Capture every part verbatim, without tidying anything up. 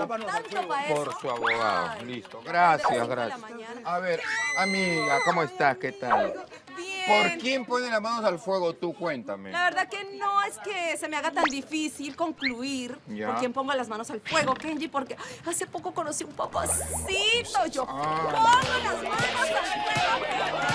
tanto para eso. Por su abogado. Ay, listo. Gracias, gracias. A ver, amiga, ¿cómo estás? ¿Qué tal? Bien. ¿Por quién pone las manos al fuego? Tú cuéntame. La verdad que no es que se me haga tan difícil concluir ya. por quién pongo las manos al fuego, Kenji, porque hace poco conocí un papacito. Yo ah. pongo las manos al fuego.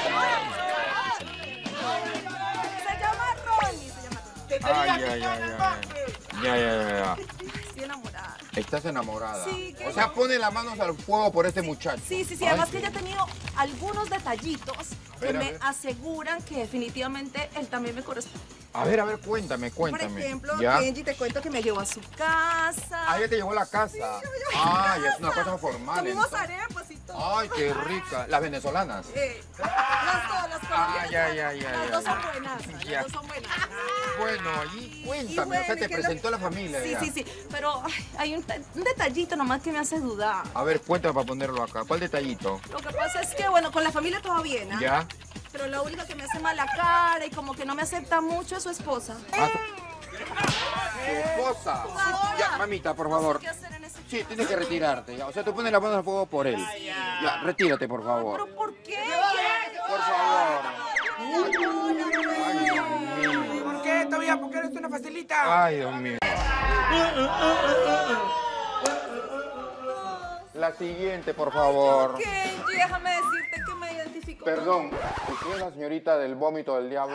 Se llama Ronnie, se llama Ronnie. Te tenía Ay, que ay, estar ay, en el ay. parque. Ya, ya, ya, ya. Estoy enamorada. ¿Estás enamorada? Sí, que O sea, no. pone las manos al fuego por este muchacho. Sí, sí, sí. Ay, Además sí. que ella ha tenido algunos detallitos que ver, a me ver. aseguran que definitivamente él también me corresponde. A ver, a ver, cuéntame, cuéntame. Por ejemplo, ¿Ya? Kenji, te cuento que me llevó a su casa. Ah, ya te llevó a la casa. Ay, es una cosa formal. Comimos entonces. arepas y todo. Ay, qué rica. Las venezolanas. Eh, las dos, las colombianas. Ah, ya, ya, ya, Las ya, dos ya. son buenas, Ya. las dos son buenas. Bueno, y cuéntame, bueno, o sea, ¿y te qué es lo presentó que- la familia. Sí, ya. sí, sí, pero ay, hay un, ta- un detallito nomás que me hace dudar. A ver, cuéntame para ponerlo acá. ¿Cuál detallito? Lo que pasa es que, bueno, con la familia todo bien, ¿ah? ¿Ya? Pero lo único que me hace mala cara y como que no me acepta mucho es su esposa. Ah, tu... tu esposa. Ahora. Ya, mamita, por favor. ¿Qué hacer en ese Sí, tienes que retirarte. Ya. O sea, tú pones las manos al fuego por él. Ya, retírate, por favor. ¿Pero por qué? Por favor. Ay, Dios mío. ¿Por qué, todavía? ¿Por qué eres una facilita? Ay, Dios mío. La siguiente, por favor. Kenji, déjame decirte que me identifico. Perdón, ¿usted es la señorita del vómito del diablo?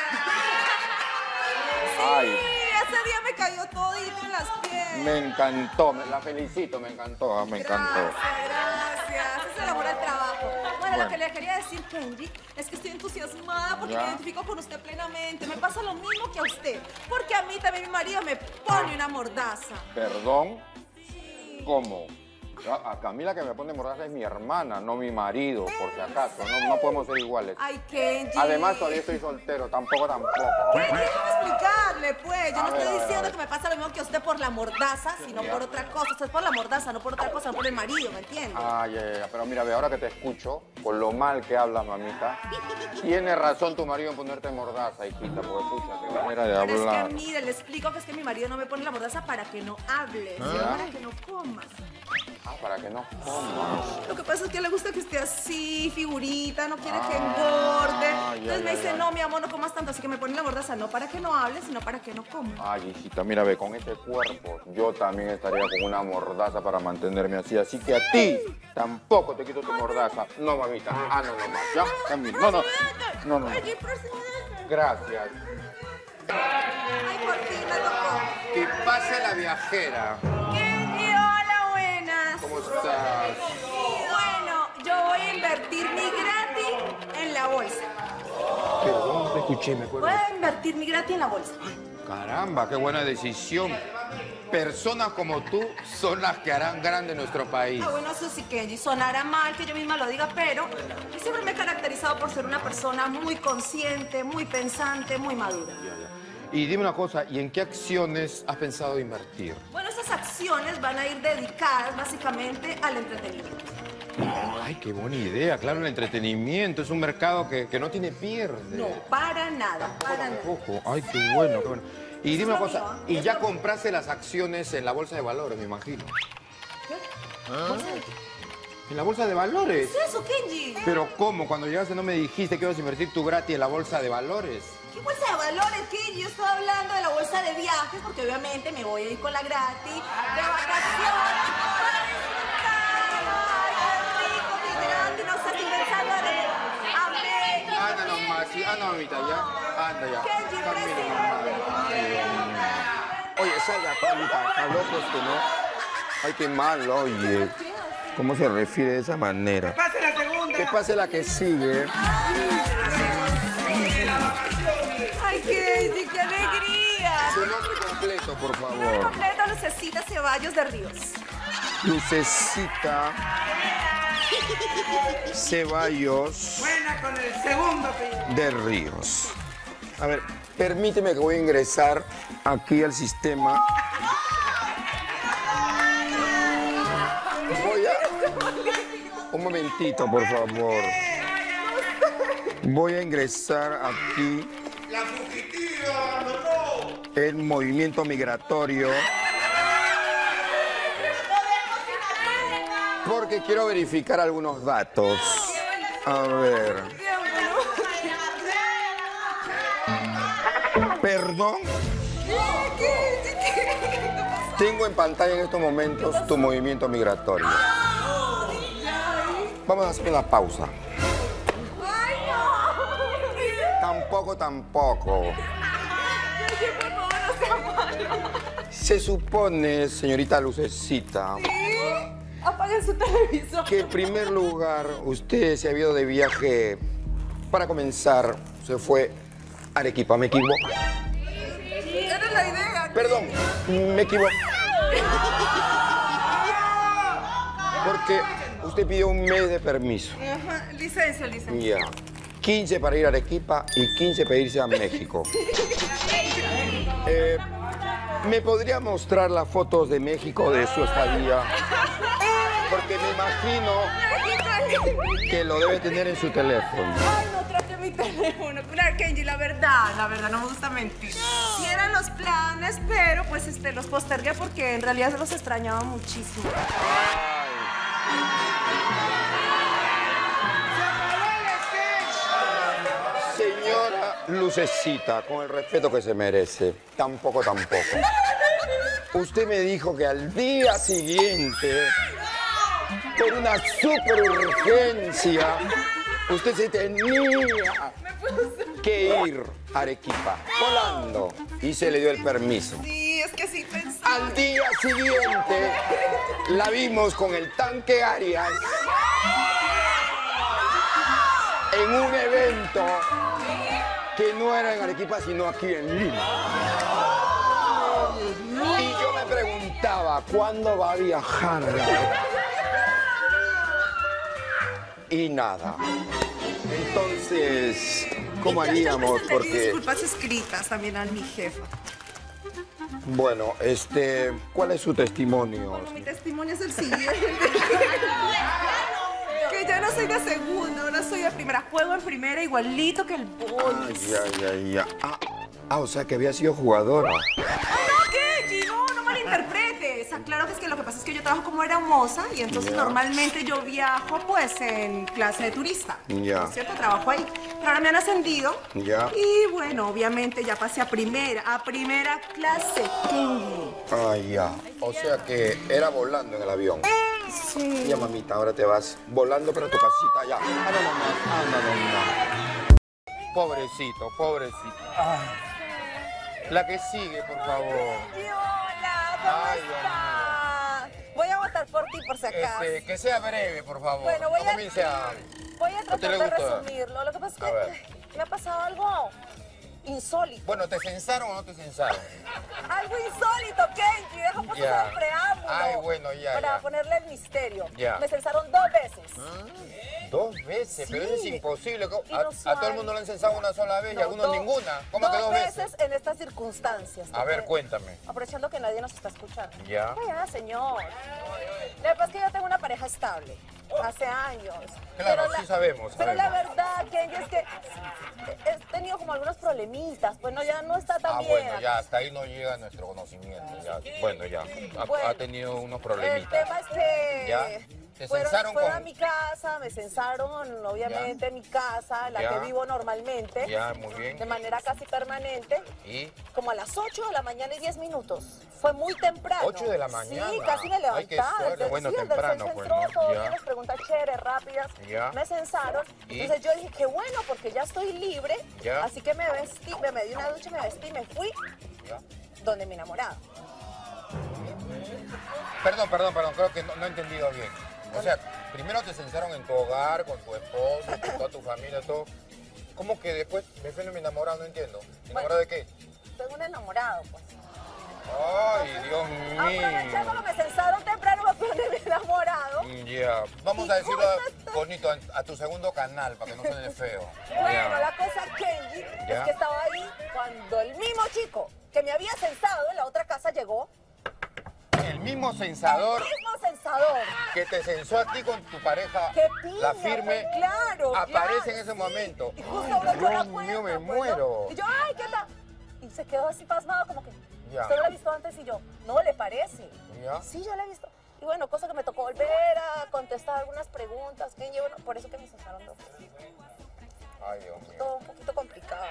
Sí, Ay, ese día me cayó todito en las pies. me encantó, me- la felicito, me encantó, ah, me encantó. Gracias, gracias. Ese es el amor al trabajo. Bueno, Bueno. lo que le quería decir, Kenji, es que estoy entusiasmada porque Ya. me identifico con usted plenamente. Me pasa lo mismo que a usted. Porque a mí también mi marido me pone una mordaza. ¿Perdón? ¿Cómo? A a Camila que me pone mordaza es mi hermana, no mi marido, por si acaso. No, no podemos ser iguales. Ay, Kenji. Además, todavía estoy soltero, tampoco, tampoco. Kenji, déjame explicarle, pues. Yo A no ver, estoy a ver, diciendo a ver. que me pasa lo mismo que a usted por la mordaza, sino Ya. por otra cosa. Usted es por la mordaza, no por otra cosa, no por el marido, ¿me entiende? Ay, ay, ay, pero mira, ve, ahora que te escucho, con lo mal que hablas, mamita, tiene razón tu marido en ponerte mordaza, hijita, porque pucha, qué manera de Pero es hablar. que mire, le explico que es que mi marido no me pone la mordaza para que no hable, sino ¿Ah? para que no comas. Ah, para que no comas. Lo que pasa es que le gusta que esté así, figurita, no quiere que Ah, engorde. ya, Entonces ya, me dice, ya. no, mi amor, no comas tanto, así que me pone la mordaza, no para que no hable, sino para que no coma. Ay, hijita, mira, ve, con ese cuerpo, yo también estaría con una mordaza para mantenerme así. Así que a ti tampoco te quito tu mordaza. No, mamita. Ah, no, no más. Ya, Camila. No, no. No, no. Ay, próximo. Gracias. Ay, por fin me tocó. Que pase la viajera. Kenji, hola, buenas. ¿Cómo estás? Bueno, yo voy a invertir mi gratis en la bolsa. Perdón, no te escuché, me acuerdo. Voy a invertir mi gratis en la bolsa. Caramba, qué buena decisión. Personas como tú son las que harán grande nuestro país. Ah, bueno, eso sí, Kenji, sonará mal que yo misma lo diga, pero yo siempre me he caracterizado por ser una persona muy consciente, muy pensante, muy madura. Y dime una cosa, ¿y en qué acciones has pensado invertir? Bueno, esas acciones van a ir dedicadas básicamente al entretenimiento. Ay, qué buena idea. Claro, el entretenimiento es un mercado que, que no tiene pierde. No, para nada, para nada. Ojo, ay, qué bueno, qué bueno. Y dime una Eso es lo cosa, mío, y es ya lo- compraste las acciones en la bolsa de valores, me imagino. ¿Qué? ¿Ah? ¿Bolsa de qué? ¿En la bolsa de valores? ¿Qué es eso, Kenji? Pero ¿cómo? Cuando llegaste no me dijiste que ibas a invertir tu gratis en la bolsa de valores. ¿Qué bolsa de valores, Kenji? Yo estaba hablando de la bolsa de viajes porque obviamente me voy a ir con la gratis de vacaciones para disfrutar. Ay, qué rico, mi gratis. No sé, estoy pensando en América. Anda nomás, sí, anda mamita, ya. Anda ya. Kenji, Camina, presidente. mamá. Ay, Dios mío. Oye, salga, Paulita, está loco este, ¿no? Ay, qué mal, oye. ¿Cómo se refiere de esa manera? Pase la segunda. Que pase la que sigue. Ay, Kenji, qué alegría. Su nombre completo, por Nombre favor. completo, Lucecita Ceballos de Ríos. Lucecita Ceballos Buena con el segundo apellido. de Ríos. A ver, permíteme que voy a ingresar aquí al sistema. Voy a... Un momentito, por favor. Voy a ingresar aquí La fugitiva, no, no. el movimiento migratorio. Porque quiero verificar algunos datos. A ver. ¿Perdón? Tengo en pantalla en estos momentos tu movimiento migratorio. Vamos a hacer una pausa. Tampoco, tampoco. Se supone, señorita Lucecita, Apaguen su televisor. que en primer lugar usted se ha ido de viaje. Para comenzar, se fue a Arequipa. ¿Me equivoco? Era la idea. Perdón, me equivoco. Porque usted pidió un mes de permiso. Ajá, licencia, licencia. Ya. quince para ir a Arequipa y quince para irse a México. Eh, ¿Me podría mostrar las fotos de México de su estadía? Porque me imagino que lo debe tener en su teléfono. Ay, no traje mi teléfono. Mira, Kenji, la verdad, la verdad, no me gusta mentir. Sí eran los planes, pero pues este, los postergué porque en realidad los extrañaba muchísimo. Señora Lucecita, con el respeto que se merece, tampoco, tampoco. Usted me dijo que al día siguiente, por una super urgencia, usted se tenía que ir a Arequipa, volando, y se le dio el permiso. Sí, es que sí pensaba. Al día siguiente, la vimos con el tanque Arias en un evento que no era en Arequipa, sino aquí en Lima. Y yo me preguntaba, ¿cuándo va a viajar? Y nada. Entonces, ¿cómo haríamos? Pedí Porque, disculpas escritas también a mi jefa. bueno, este, ¿cuál es su testimonio? Bueno, mi testimonio es el siguiente. Que ya no soy de segunda, ahora soy de primera. Juego en primera igualito que el Boys. Ay, ay, ay, ay. Ah, ah, o sea que había sido jugadora. No, Kenji, no, no malinterpretes. Ah, claro que es que lo que pasa es que yo trabajo como hermosa y entonces Ya. normalmente yo viajo pues en clase de turista. Ya. ¿No es cierto? Trabajo ahí. Pero ahora me han ascendido. Ya. Y bueno, obviamente ya pasé a primera, a primera clase, Kenji. Ay, ya. O sea que era volando en el avión. Sí. Ya, mamita, ahora te vas volando para tu casita, ya. Ah, no, no, no. Ah, no, no, no. Pobrecito, pobrecito. Ay. La que sigue, por favor. Y hola, ¿cómo Ay, Dios estás? Voy a votar por ti por si acaso. Este, que sea breve, por favor. Bueno, voy no a- comience a... Voy a te tratar le de gusta? resumirlo. Lo que pasa es A que ver. me ha pasado algo insólito. Bueno, ¿te censaron o no te censaron? Algo insólito, Kenji. Deja por Ya. favor el preámbulo. Ay, bueno, ya, Para ya. ponerle el misterio. Ya. Me censaron dos veces. Dos veces, pero eso es Sí. imposible. ¿Cómo? A, Inusual. a todo el mundo lo han censado una sola vez y No, a algunos dos- ninguna. ¿Cómo que dos veces? en estas circunstancias. A ver, Porque- cuéntame. Aprovechando que nadie nos está escuchando. Ya. Ya, señor. Lo que pasa es que yo tengo una pareja estable. Hace años. Claro, Pero sí sabemos, Pero la sabemos. verdad, Kenji, es que he tenido como algunos problemitas. Pues no, ya no está tan Ah, bien. bueno, ya, hasta ahí no llega nuestro conocimiento. Ya. Bueno, ya. Ha, Bueno, ha tenido unos El problemitas. tema es que Ya. ¿Te fueron, censaron fueron con- a mi casa, me censaron obviamente en mi casa, la Ya. que vivo normalmente, Ya, muy bien. de manera casi permanente, ¿Y? como a las ocho de la mañana y diez minutos. Fue muy temprano. ¿ocho de la mañana? Sí, casi me Ay, qué levantaba. suerte. Desde- Bueno, sí, desde el temprano, centro pues, entró, ¿no? todo Ya. bien, las preguntas chéveres, rápidas. Ya. Me censaron. ¿Y? Entonces yo dije, qué bueno, porque ya estoy libre. Ya. Así que me vestí, me, me di una ducha, me vestí y me fui Ya. donde mi enamorado. Perdón, perdón, perdón, creo que no, no he entendido bien. O sea, primero te censaron en tu hogar, con tu esposo, con toda tu familia, todo. ¿Cómo que después me fui mi enamorado? No entiendo. ¿Enamorado de qué? Tengo un enamorado, pues. Ay, Dios Aprovechando mío. que me censaron temprano, me fui donde mi enamorado. Ya, vamos Y a decirlo justo bonito a, a tu segundo canal para que no suene feo. Bueno, Ya. la cosa, Kenji, Ya. es que estaba ahí cuando el mismo chico que me había censado en la otra casa llegó. El mismo censador El mismo censador. que te censó a ti con tu pareja, ¡Qué piña! la firme, pues, claro, aparece claro, en ese sí. momento. Y justo Ay, abrió la Dios puerta, mío, me pues, ¿no? muero. Y yo, ay, ¿qué tal? Y se quedó así pasmado como que, Ya. ¿usted lo ha visto antes? Y yo, no, ¿le parece? Ya. Sí, yo lo he visto. Y bueno, cosa que me tocó volver a contestar algunas preguntas que llevan, por eso que me sacaron dos. Ay, Dios mío. Todo un poquito complicado.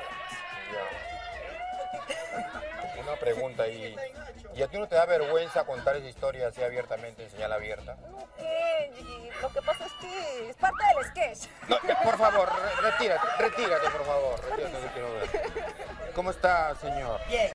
Ya. Una pregunta ahí. ¿Y a ti no te da vergüenza contar esa historia así abiertamente, en señal abierta? No, Kenji, lo que pasa es que es parte del sketch. No, por favor, re- retírate, retírate, por favor. Retírate, no quiero ver. ¿Cómo está, señor? Bien.